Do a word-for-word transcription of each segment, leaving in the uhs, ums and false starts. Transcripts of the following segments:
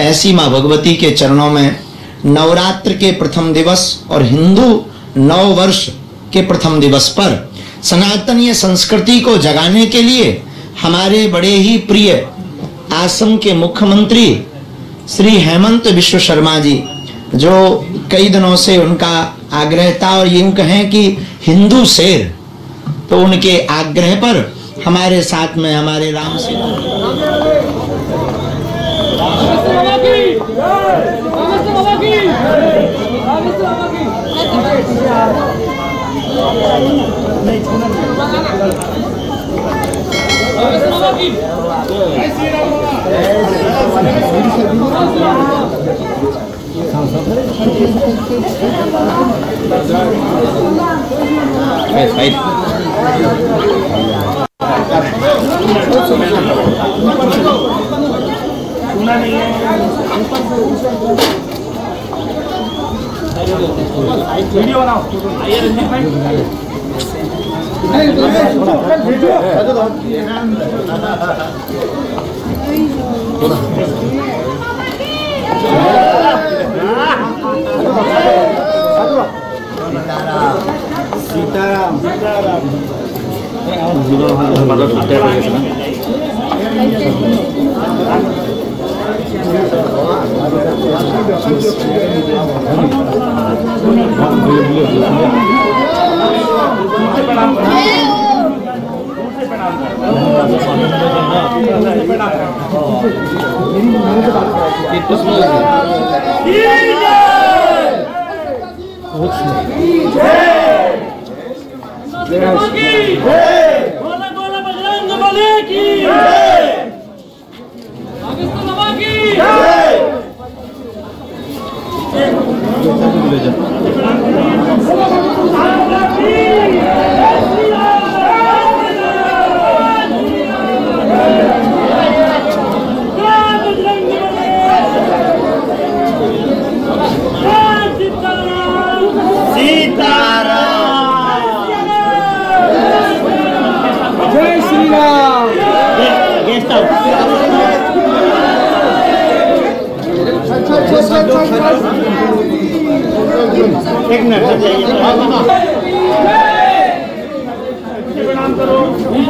ऐसी माँ भगवती के चरणों में नवरात्र के प्रथम दिवस और हिंदू नव वर्ष के प्रथम दिवस पर सनातनीय संस्कृति को जगाने के लिए हमारे बड़े ही प्रिय असम के मुख्यमंत्री श्री हेमंत बिश्व शर्मा जी, जो कई दिनों से उनका आग्रह था और यूं कहें कि हिंदू शेर, तो उनके आग्रह पर हमारे साथ में हमारे राम सेतु सुना नहीं है। वीडियो बनाओ। आइए रंजीत भाई। सीताराम सीताराम बोला बोला बजरंग बली की जय, पाकिस्तान बाबा की जय। एक मिनट प्रणाम करो।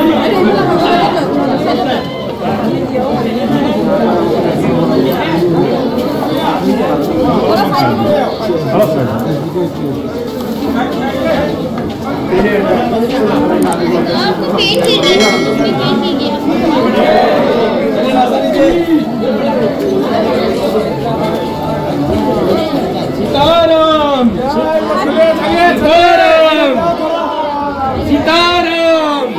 सीताराम सीताराम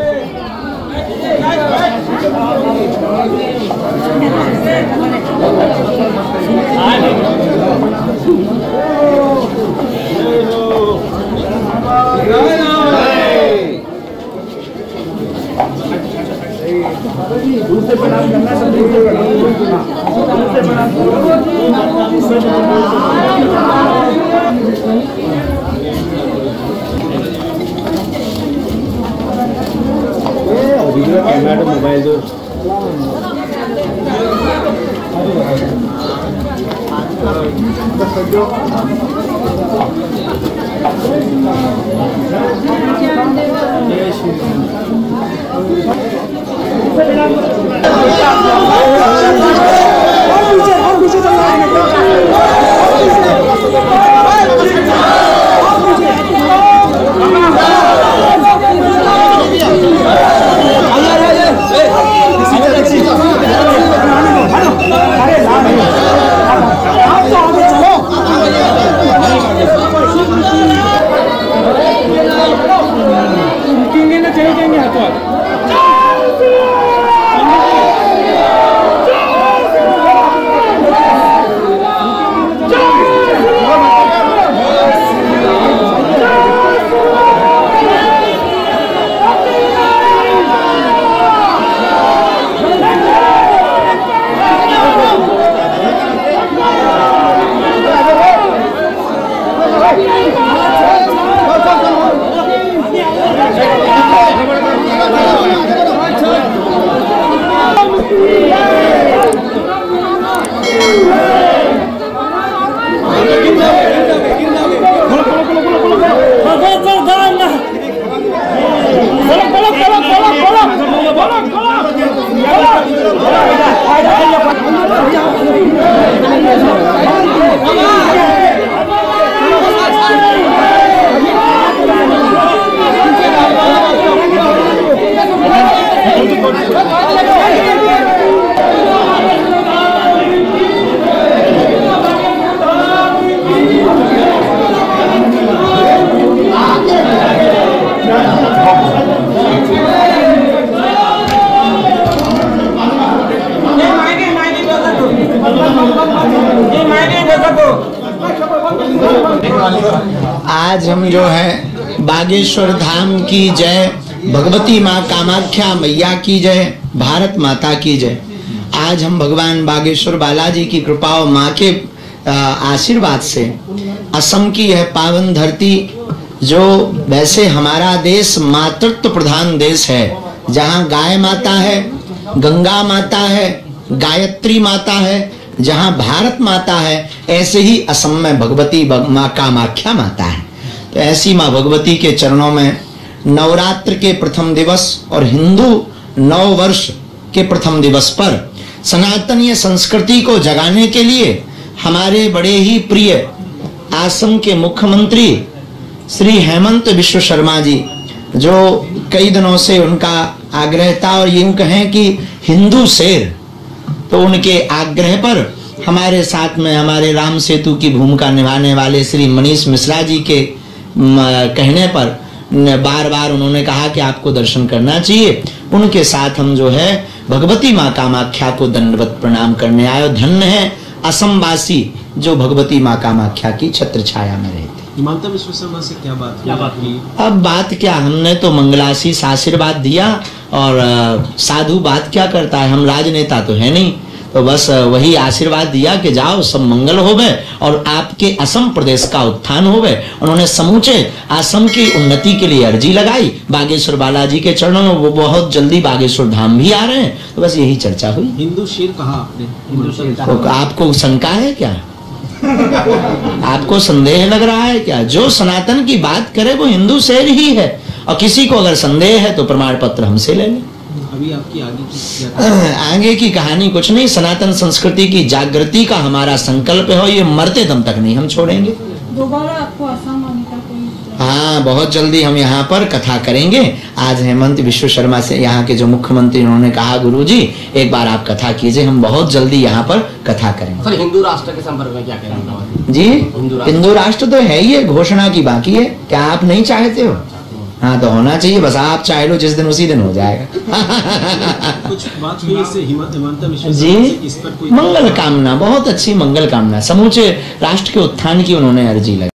दूर से प्रणाम करना, सब दूर से प्रणाम करना, दूर से प्रणाम वीडियो कैमरा तो मोबाइल दो। जय श्री आज हम जो है बागेश्वर धाम की जय, भगवती माँ कामाख्या मैया की जय, भारत माता की जय। आज हम भगवान बागेश्वर बालाजी की कृपा और माँ के आशीर्वाद से असम की यह पावन धरती, जो वैसे हमारा देश मातृत्व प्रधान देश है, जहाँ गाय माता है, गंगा माता है, गायत्री माता है, जहाँ भारत माता है, ऐसे ही असम में भगवती माँ कामाख्या माता है। तो ऐसी माँ भगवती के चरणों में नवरात्र के प्रथम दिवस और हिंदू नव वर्ष के प्रथम दिवस पर सनातनीय संस्कृति को जगाने के लिए हमारे बड़े ही प्रिय असम के मुख्यमंत्री श्री हेमंत बिश्व शर्मा जी, जो कई दिनों से उनका आग्रह था और यूं कहें कि हिंदू शेर, तो उनके आग्रह पर हमारे साथ में हमारे राम सेतु की भूमिका निभाने वाले श्री मनीष मिश्रा जी के कहने पर बार बार उन्होंने कहा कि आपको दर्शन करना चाहिए। उनके साथ हम जो है भगवती माँ कामाख्या को दंडवत प्रणाम करने आए। धन्य है असम वासी जो भगवती माँ कामाख्या की छत्र छाया में रहते। हिमंत बिश्व शर्मा से क्या बात क्या बात की? अब बात क्या, हमने तो मंगलाशीष आशीर्वाद दिया और साधु बात क्या करता है, हम राजनेता तो है नहीं, तो बस वही आशीर्वाद दिया कि जाओ सब मंगल होवे और आपके असम प्रदेश का उत्थान होवे। उन्होंने समूचे असम की उन्नति के लिए अर्जी लगाई बागेश्वर बालाजी के चरणों में। वो बहुत जल्दी बागेश्वर धाम भी आ रहे हैं, तो बस यही चर्चा हुई। हिंदू शेर कहा आपने? हिंदू शेर तो आपको शंका है क्या? आपको संदेह लग रहा है क्या? जो सनातन की बात करे वो हिंदू शेर ही है, और किसी को अगर संदेह है तो प्रमाण पत्र हमसे ले लें। अभी आपकी आगे की आगे की कहानी कुछ नहीं, सनातन संस्कृति की जागृति का हमारा संकल्प है और ये मरते दम तक नहीं हम छोड़ेंगे। दोबारा आपको असम आने का कोई? हाँ, बहुत जल्दी हम यहाँ पर कथा करेंगे। आज हेमंत बिश्व शर्मा से यहाँ के जो मुख्यमंत्री, उन्होंने कहा गुरुजी एक बार आप कथा कीजिए, हम बहुत जल्दी यहाँ पर कथा करेंगे। सर, हिंदू राष्ट्र के संपर्क में क्या करेंगे जी? हिंदू राष्ट्र तो है ही है, घोषणा की बाकी है। क्या आप नहीं चाहते हो? हाँ, तो होना चाहिए, बस आप चाहे लो जिस दिन उसी दिन हो जाएगा। कुछ बात हुई इससे हिमंत बिश्व जी, इस पर कोई मंगल कामना, बहुत अच्छी मंगल कामना, समूचे राष्ट्र के उत्थान की उन्होंने अर्जी लगाई।